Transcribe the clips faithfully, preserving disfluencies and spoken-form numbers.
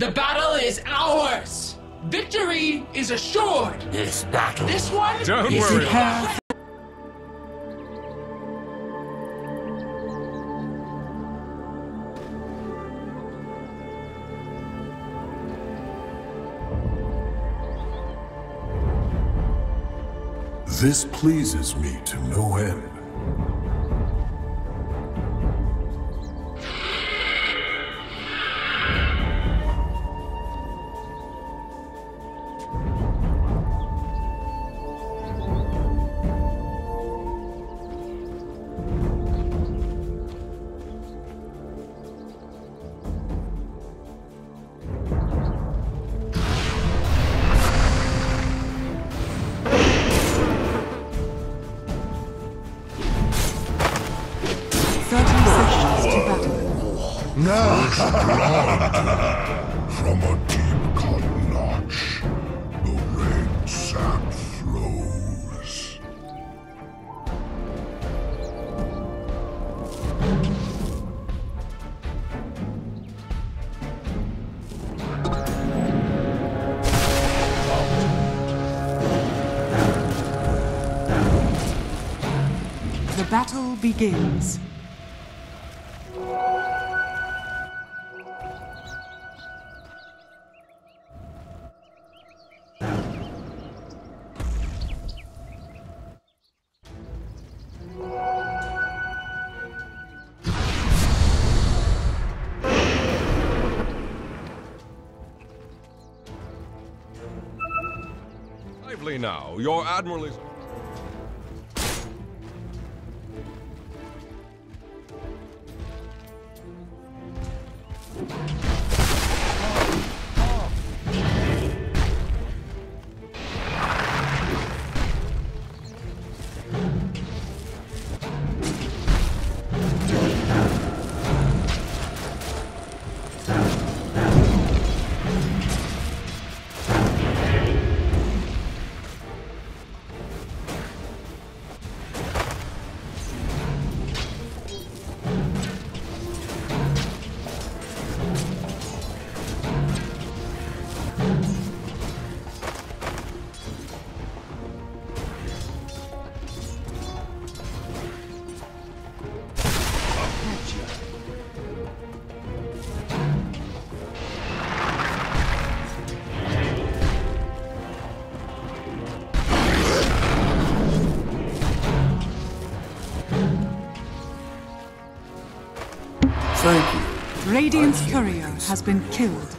The battle is ours! Victory is assured! This battle. This one Don't is worry. prepare. This pleases me to no end. From a deep cut notch, the red sap flows. The battle begins. Lively now, your admiral is... Thank you. Radiant's courier has been killed.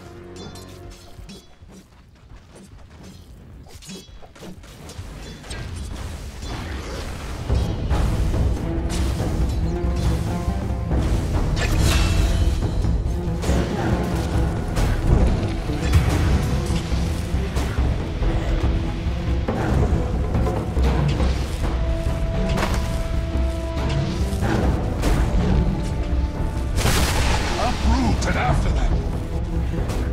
Uprooted after them.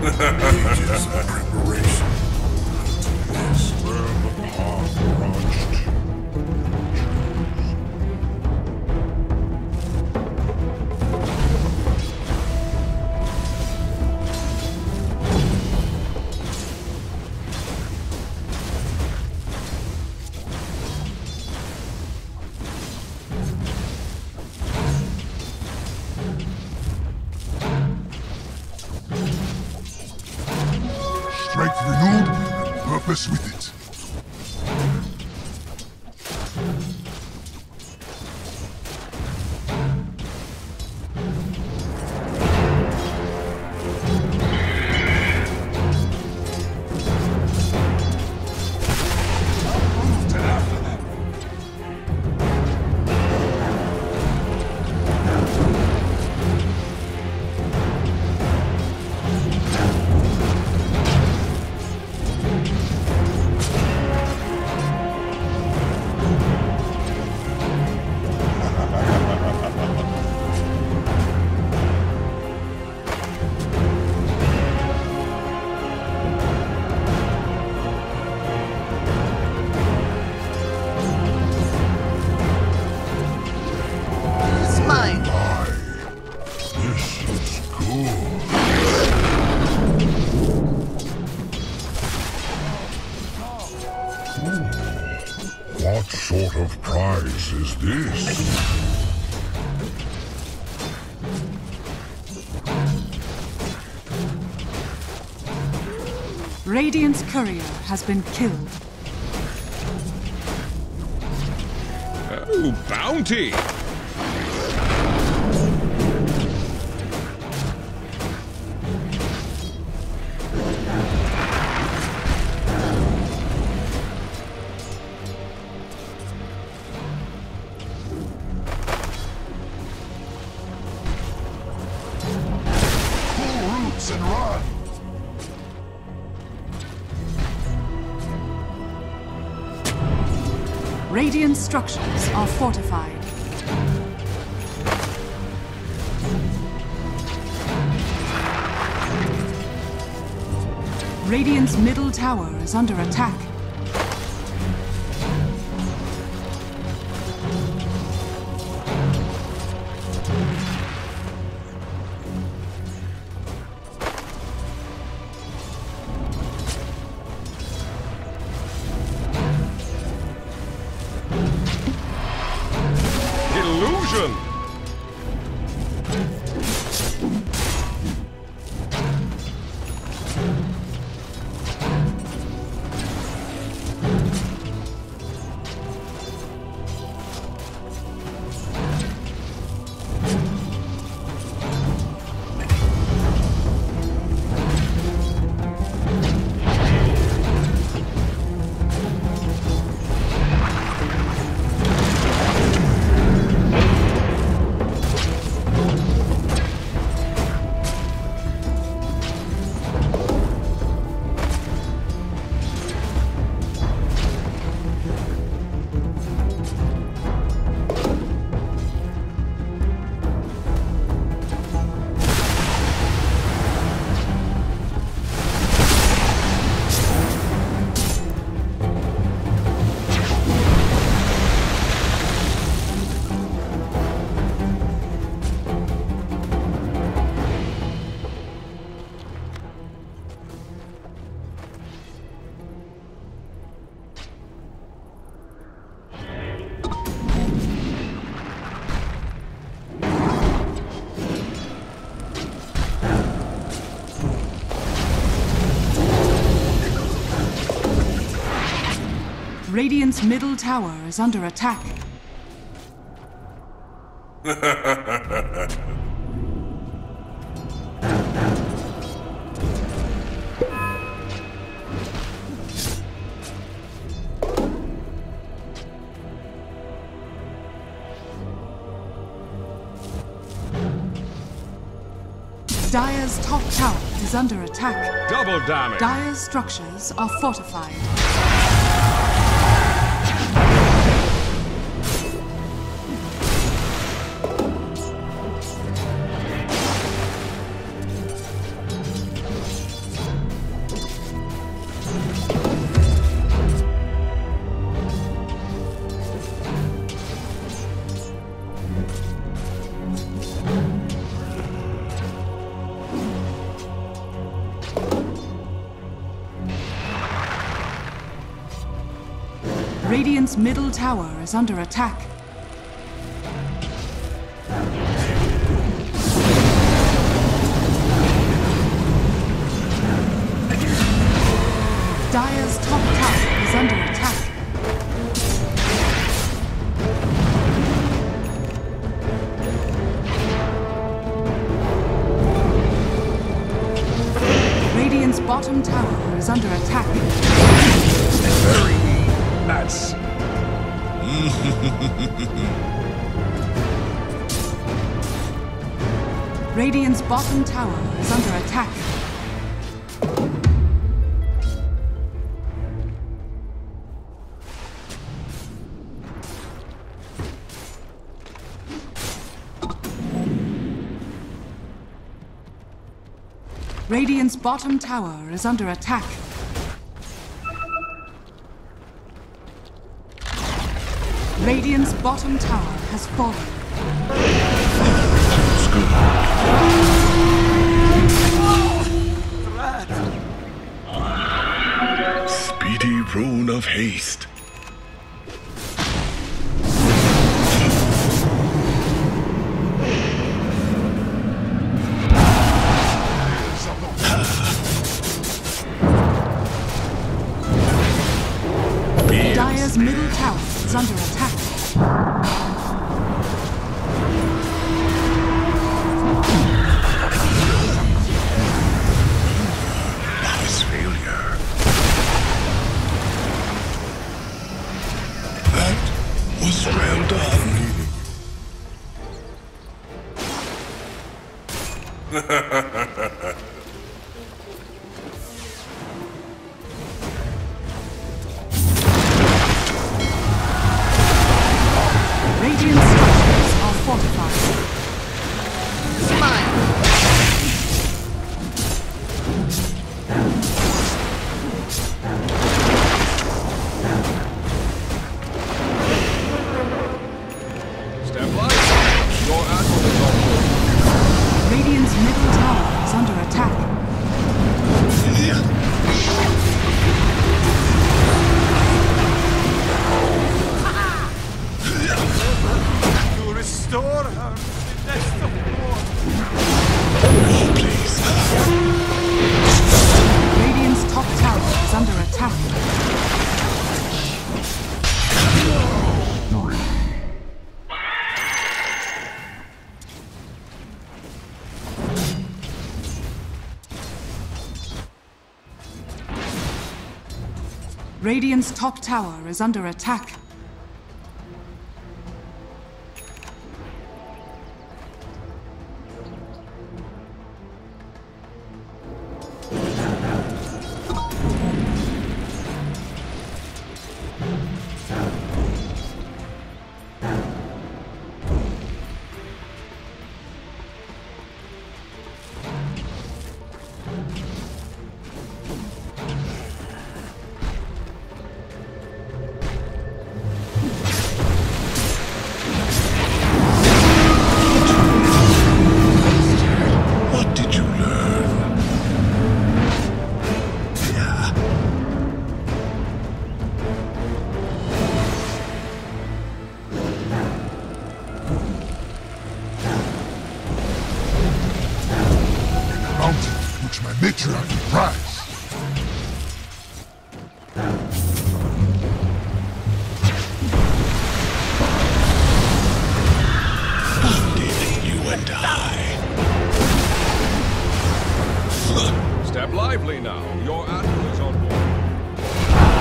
Ages of preparation. Yes. Where the path branched. Strength renewed, and purpose with it. What sort of prize is this? Radiant's courier has been killed. Oh, bounty! Pull roots and run! Radiant structures are fortified. Radiant's middle tower is under attack. Illusion! Radiant's middle tower is under attack. Dire's top tower is under attack. Double damage! Dire's structures are fortified. Radiant's middle tower is under attack. Dire's top tower is under attack. Radiant's bottom tower is under attack. Bury me. That's... Radiant's bottom tower is under attack. Radiant's bottom tower is under attack. Radiant's bottom tower has fallen. Speedy rune of haste. Dire's middle tower is under attack. Nice failure. That was well done. Radiant structures are fortified. Step light. Your admiral is on board. Radiant's middle tower is under attack. To restore her next of war. Please. Radiant's top tower is under attack. Radiant's top tower is under attack. What did you learn? Yeah. Mountain which my matriarch will prize. Bonded, you and I. Step lively now. Your admiral is on board.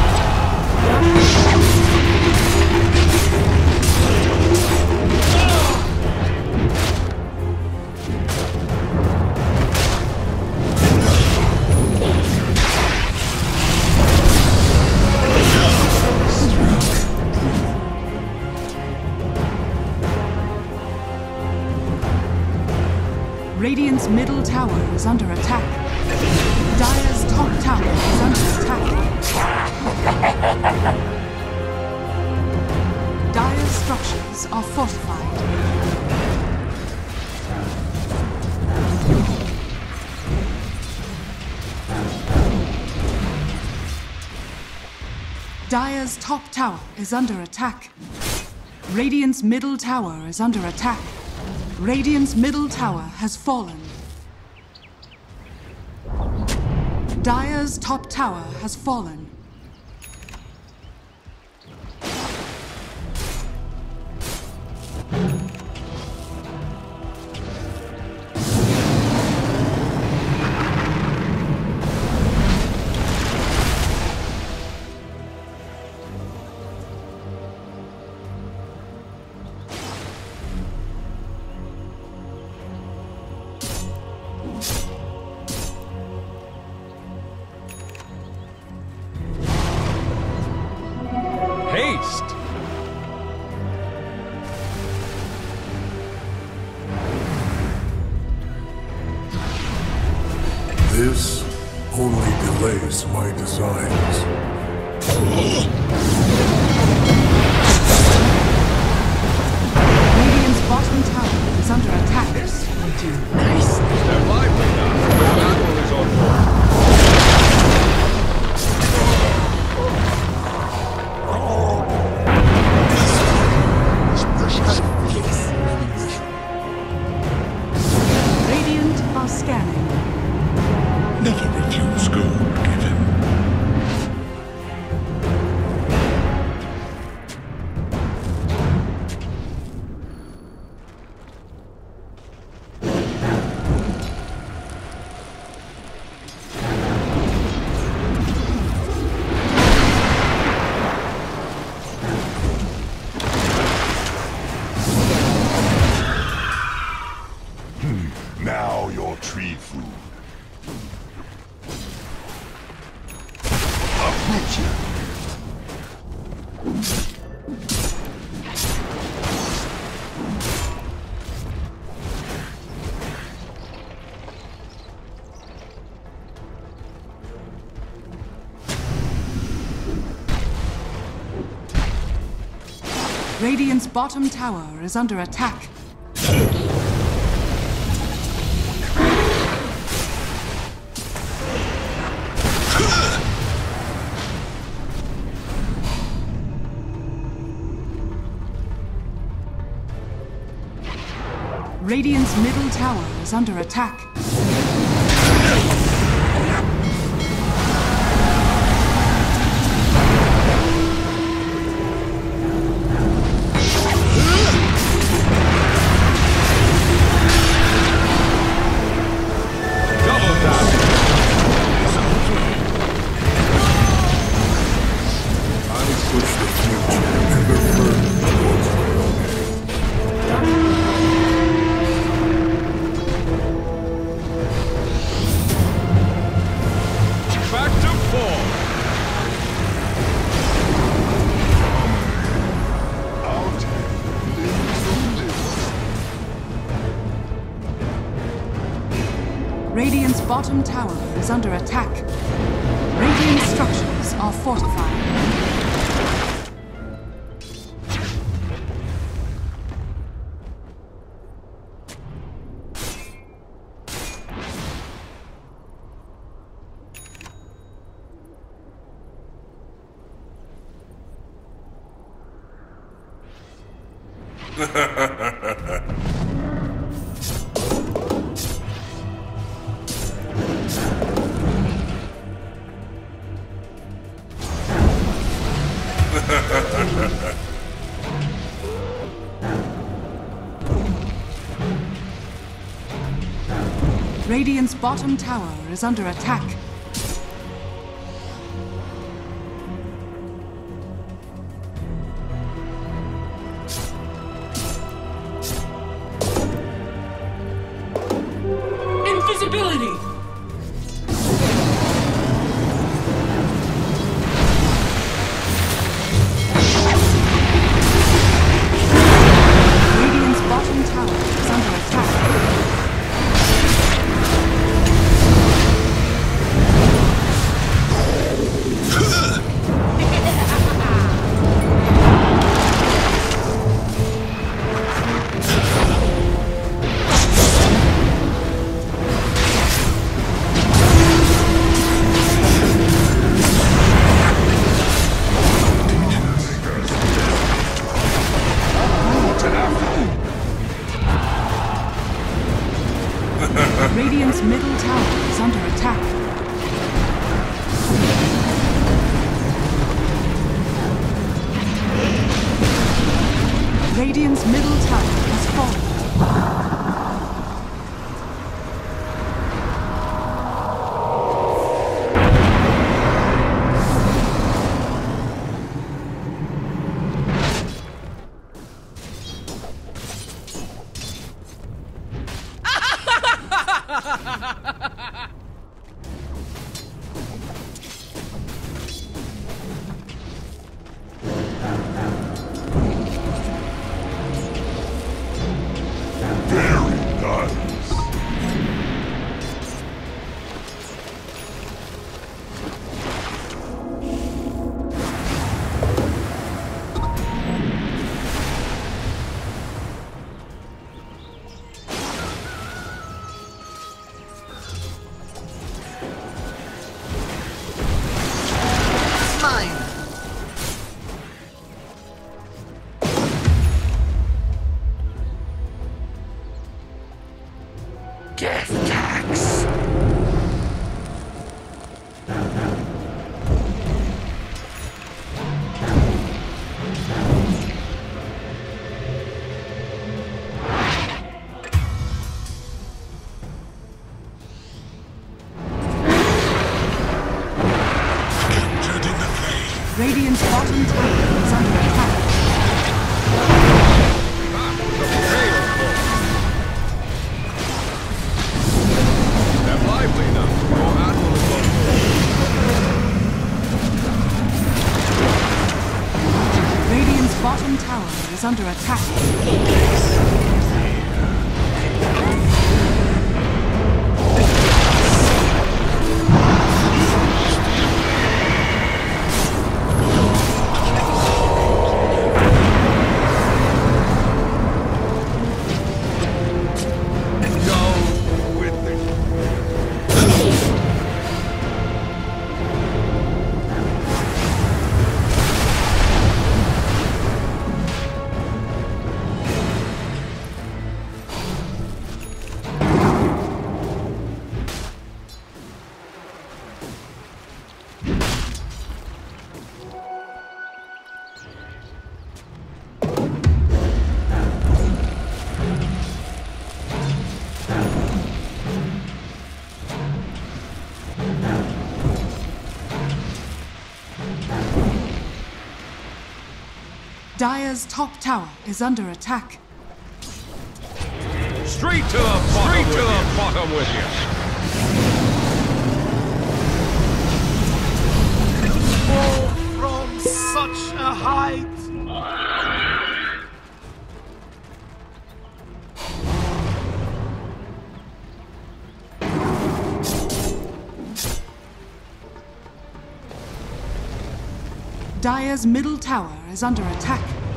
Radiant's middle tower is under attack. Dire's top tower is under attack. Dire's structures are fortified. Dire's top tower is under attack. Radiant's middle tower is under attack. Radiant's middle tower has fallen. Dire's top tower has fallen. Haste! This only delays my designs. Radiant's bottom tower is under attack. Step lively now. Your admiral is on board. Radiant are scanning. Never refuse gold given. Now your tree food. Approach it. Radiant's bottom tower is under attack. Radiant's middle tower is under attack. Double down! I push the future ever further towards my own end. Back to four! Out. Radiant's bottom tower is under attack. Radiant structures are fortified. Radiant's bottom tower is under attack. Invisibility! Radiant's bottom tower is under attack. Radiant's middle tower is under attack. Radiant's middle tower has fallen. Death tax! Radiant's bottom tower is under attack. Step lively now. Your admiral is on board. Radiant's bottom tower is under attack. Dire's top tower is under attack. Straight to the bottom. Straight to the bottom with you. Fall from such a height! Dire's middle tower is under attack.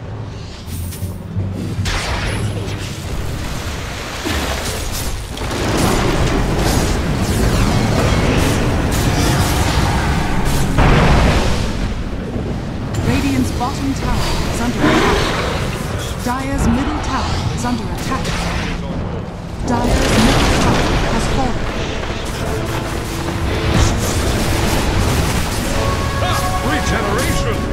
Radiant's bottom tower is under attack. Dire's middle tower is under attack. Dire's middle tower has fallen. Regeneration!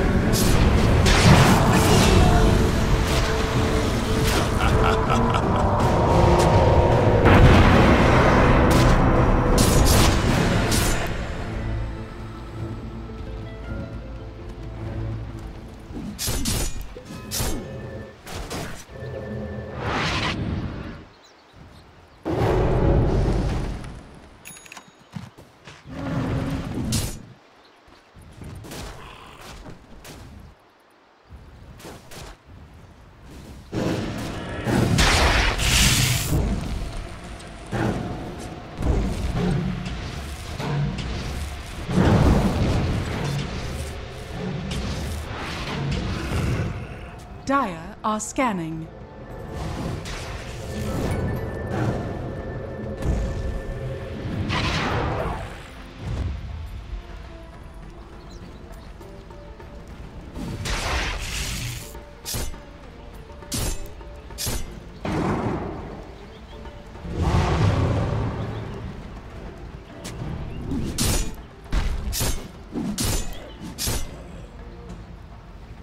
Dire are scanning.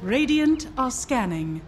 Radiant are scanning.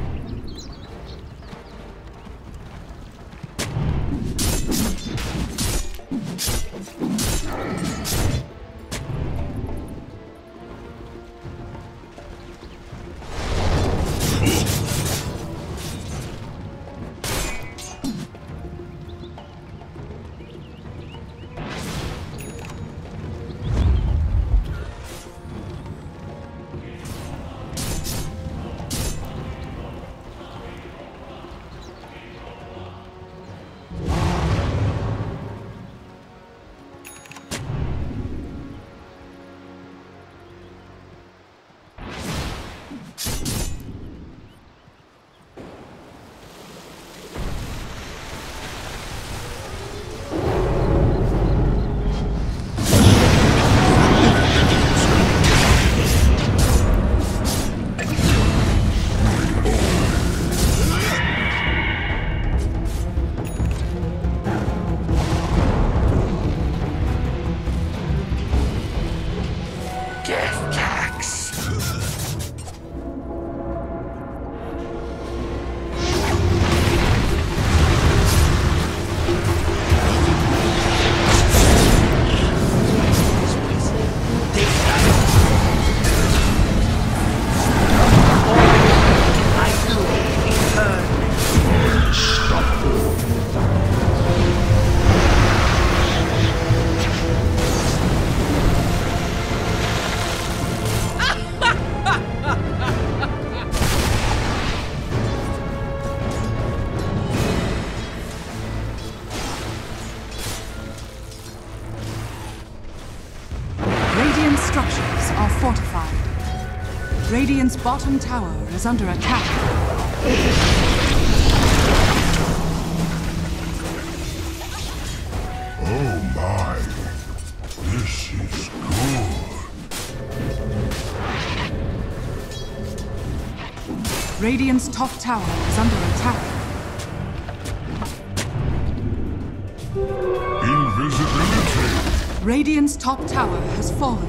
Structures are fortified. Radiant's bottom tower is under attack. Oh my, this is good. Radiant's top tower is under attack. Invisibility. Radiant's top tower has fallen.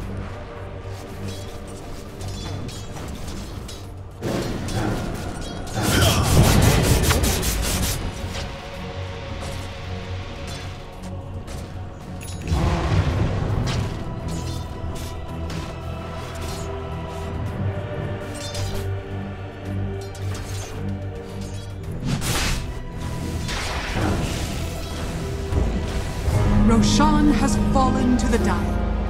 Roshan has fallen to the Dire.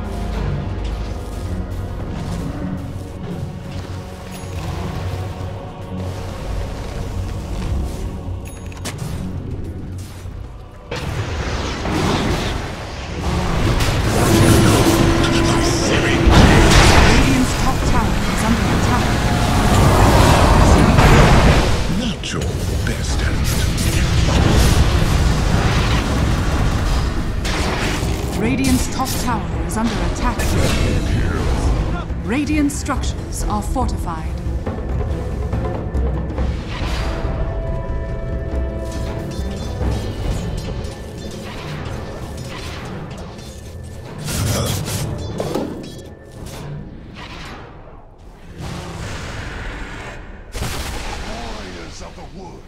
Radiant's top tower is under attack. Not your best hand. Radiant's top tower is under attack. Radiant structures are fortified. Warriors of the wood.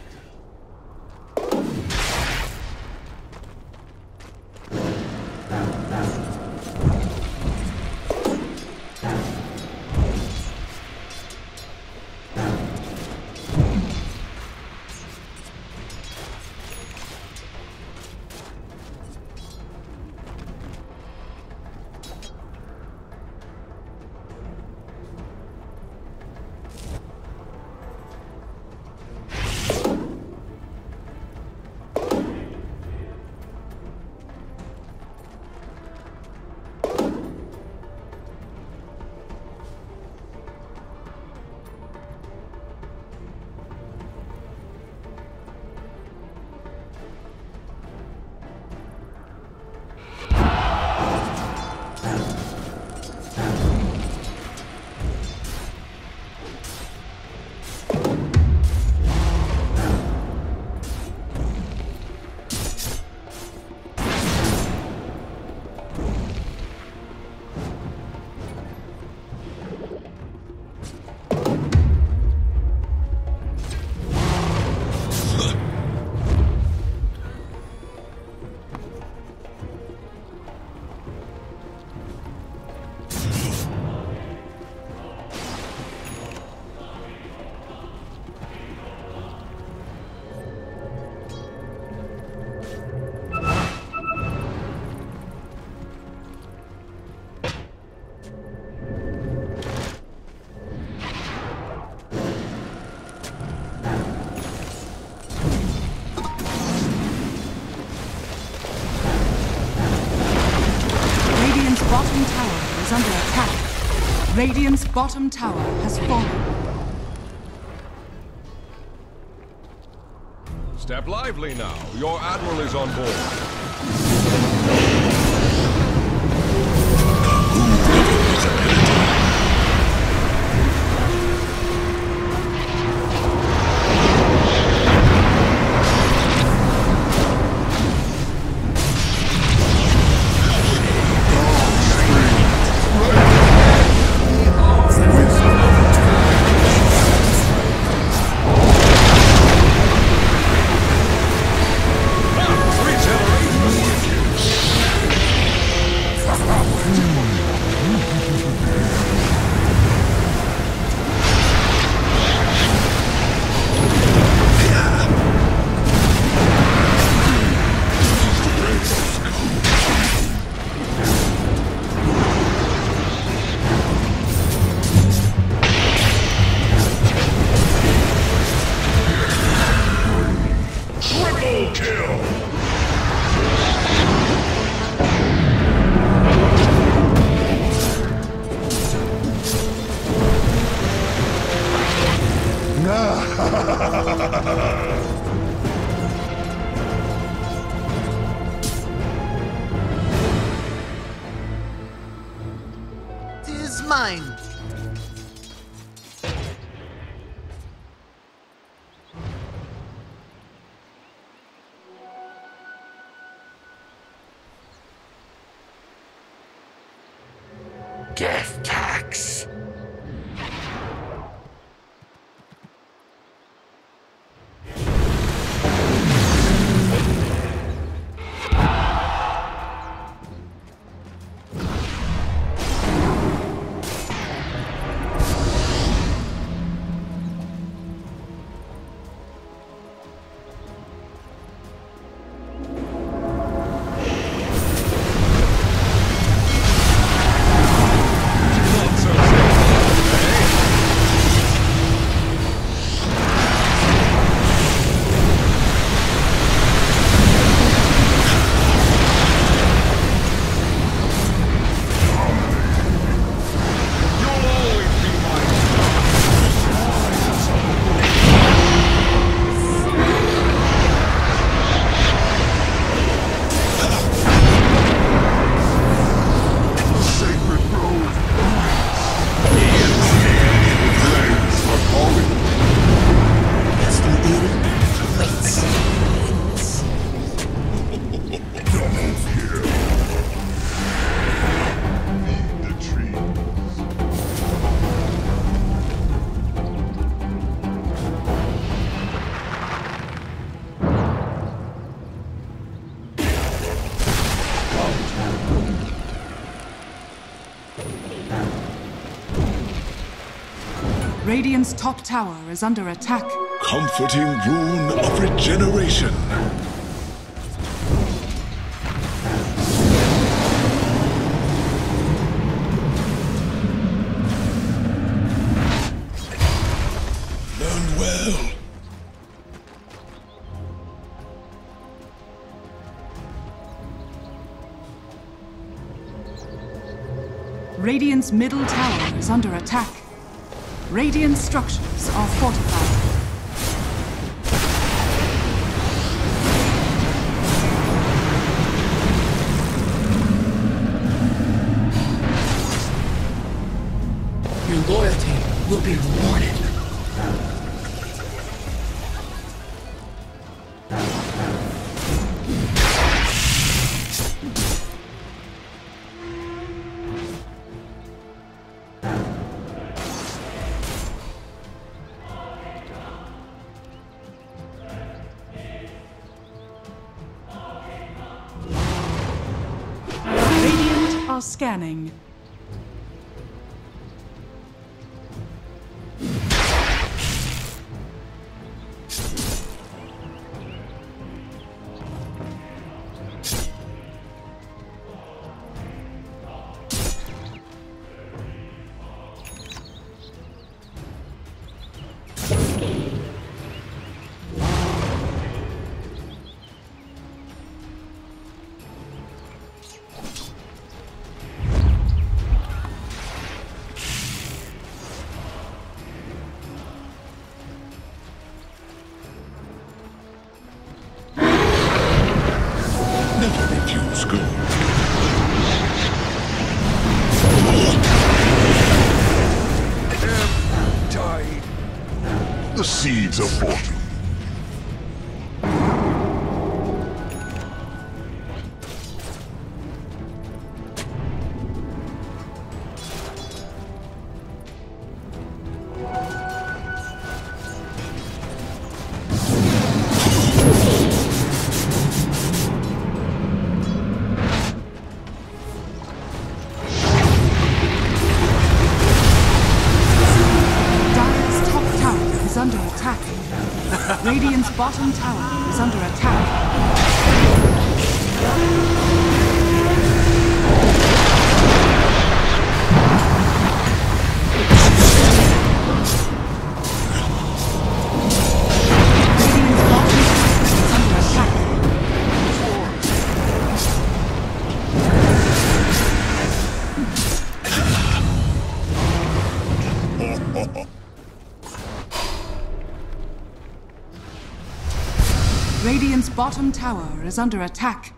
Radiant's bottom tower has fallen. Step lively now. Your admiral is on board. Tis mine. Death tax. Radiant's top tower is under attack. Comforting rune of regeneration. Learn well. Radiant's middle tower is under attack. Radiant structures are fortified. Your loyalty will be rewarded. Are scanning. Refuse good. Died. The seeds of fortune. Radiant's bottom tower is under attack. Radiant's bottom tower is under attack.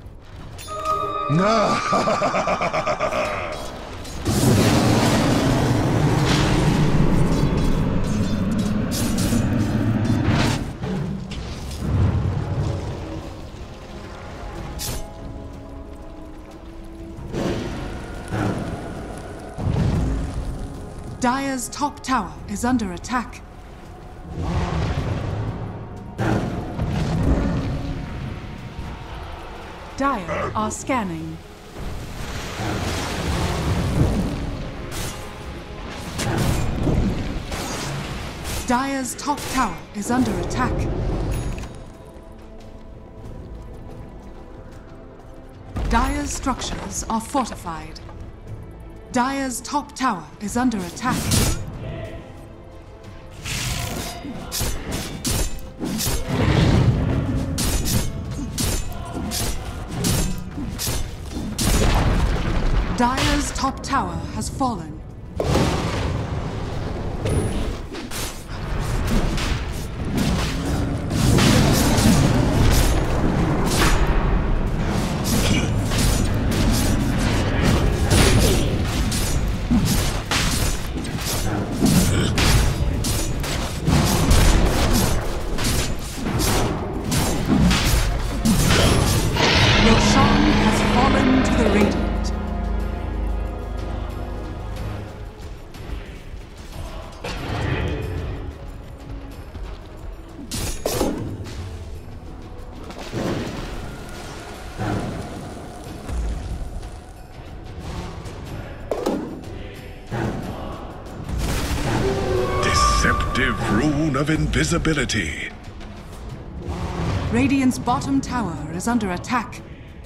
Dire's top tower is under attack. Dire are scanning. Dire's top tower is under attack. Dire's structures are fortified. Dire's top tower is under attack. Dire's top tower has fallen. Roshan has fallen to the Radiant. Deceptive rune of invisibility. Radiant's bottom tower is under attack.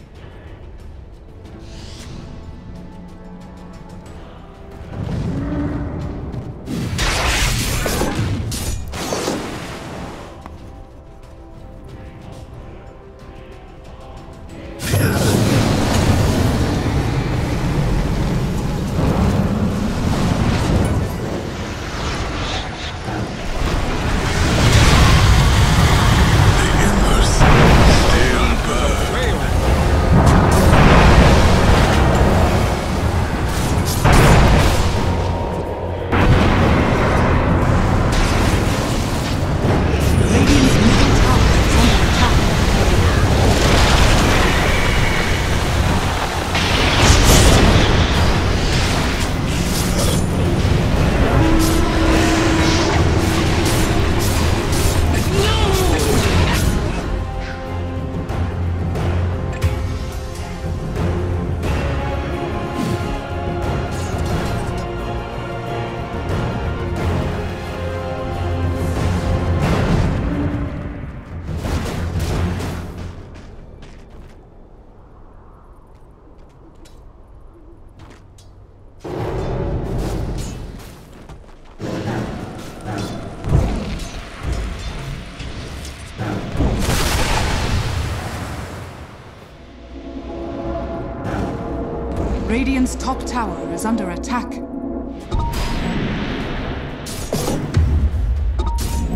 Radiant's top tower is under attack.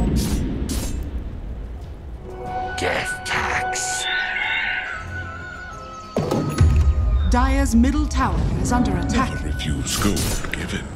Death tax. Dire's middle tower is under attack. Never refuse gold given.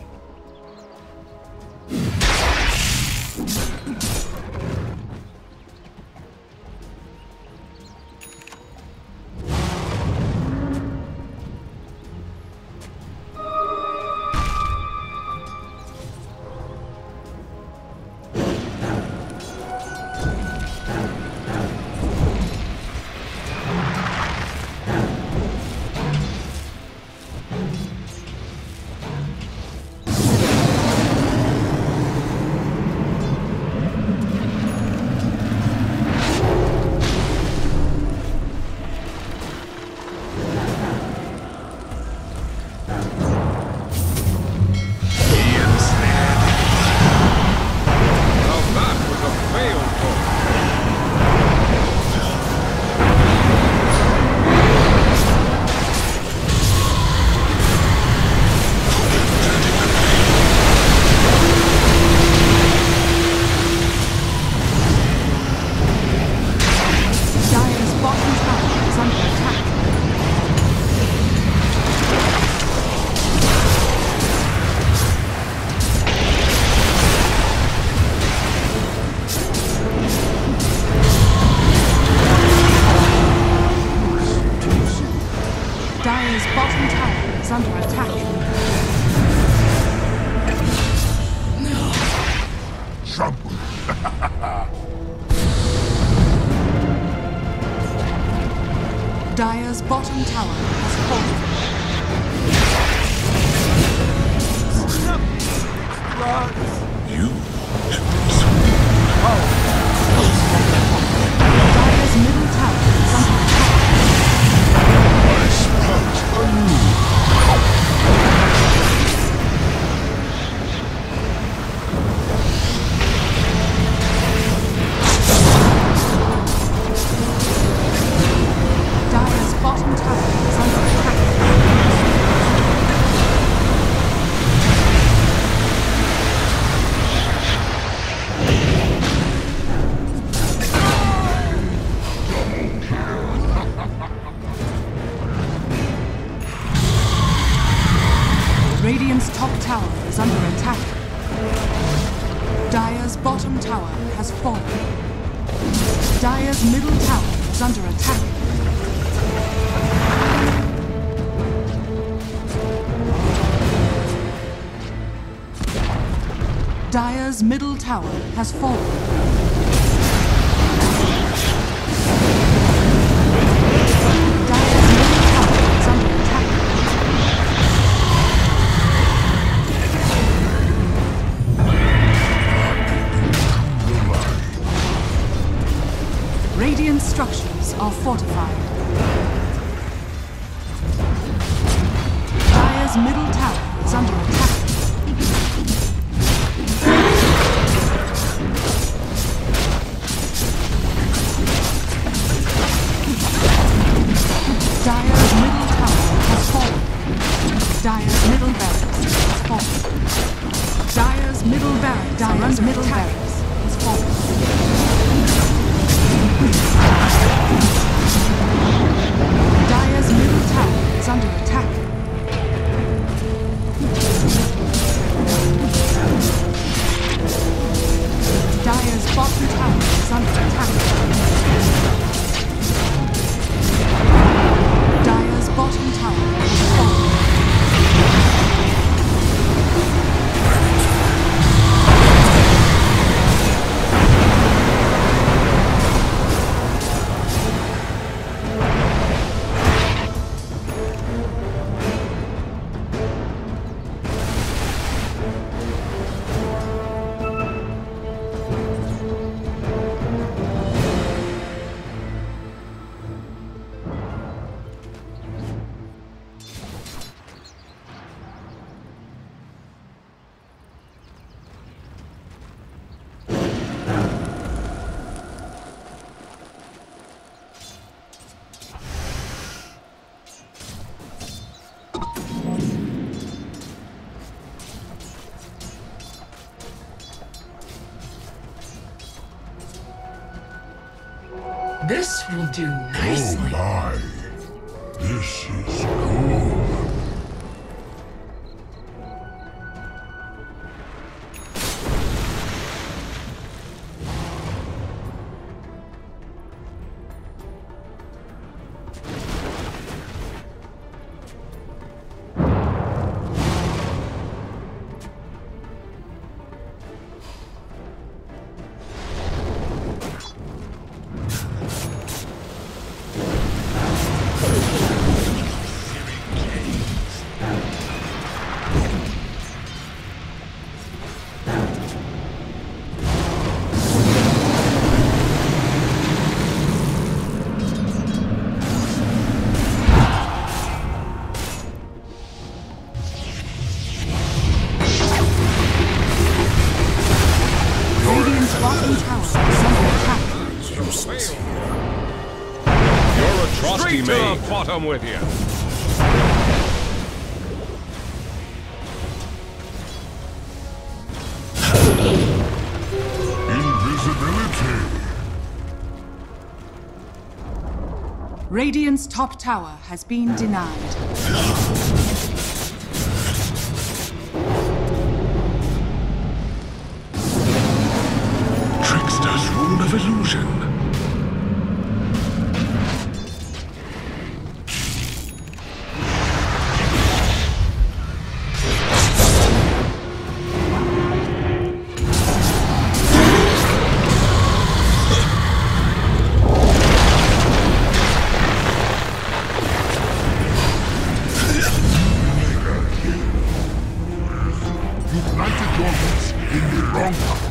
Dire's bottom tower has fallen. You Dire's middle tower is under attack. I sprout anew. Dire's bottom tower is under attack. Radiant's top tower is under attack. Dire's bottom tower has fallen. Dire's middle tower is under attack. Dire's middle tower has fallen. Dire's middle tower is under attack. Radiant structures are fortified. Dire's middle tower is under attack. Dire's middle tower has fallen. Dire's middle barracks has fallen. Dire's middle barracks Dire's middle barracks has fallen. Dire's middle tower is under attack. Dire's bottom tower is under attack. Dire's bottom tower is fallen. This will do nicely. Oh my. This is the bottom with you. Invisibility. Radiant's top tower has been denied. Trickster's rune of illusion. Planted your roots in the wrong path.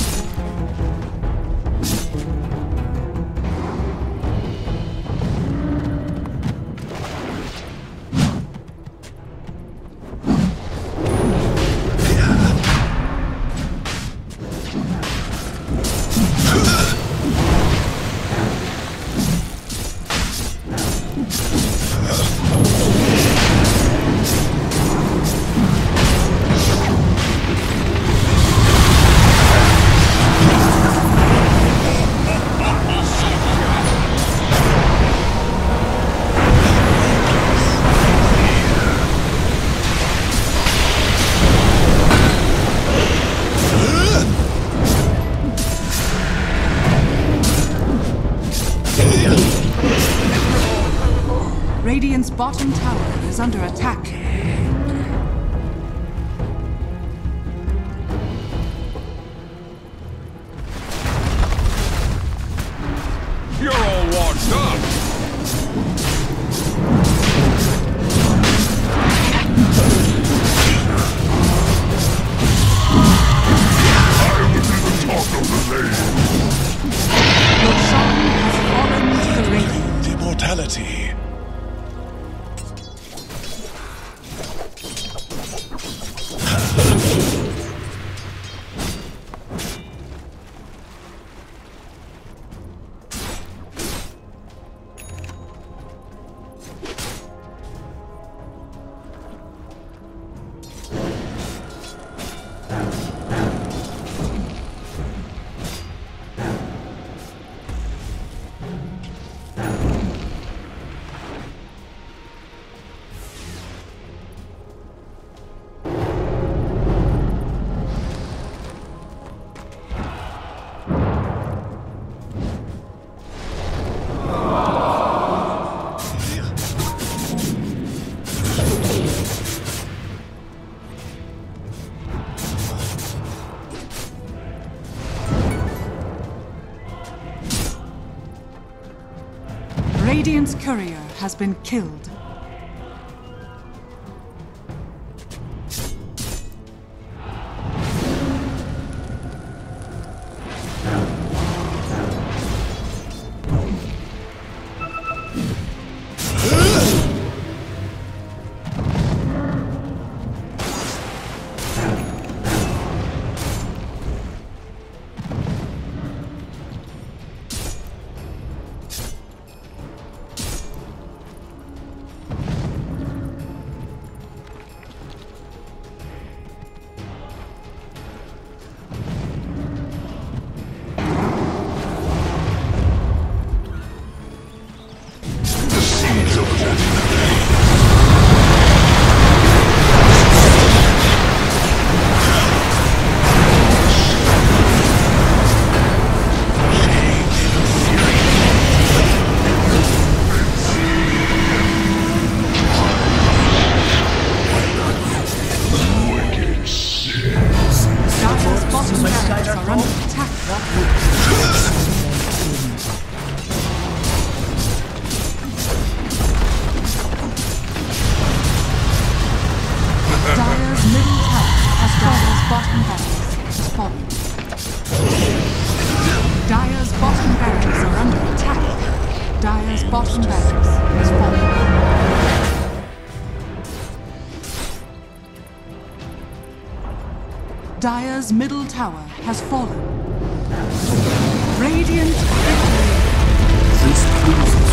Radiant's bottom tower is under attack. You're all washed up. I will be the talk of the lane. Your song has fallen to the radiant. Immortality. Radiant's courier has been killed. Dire's bottom barracks are under attack. Dire's bottom barracks has fallen. Dire's middle tower has fallen. Radiant victory. This proves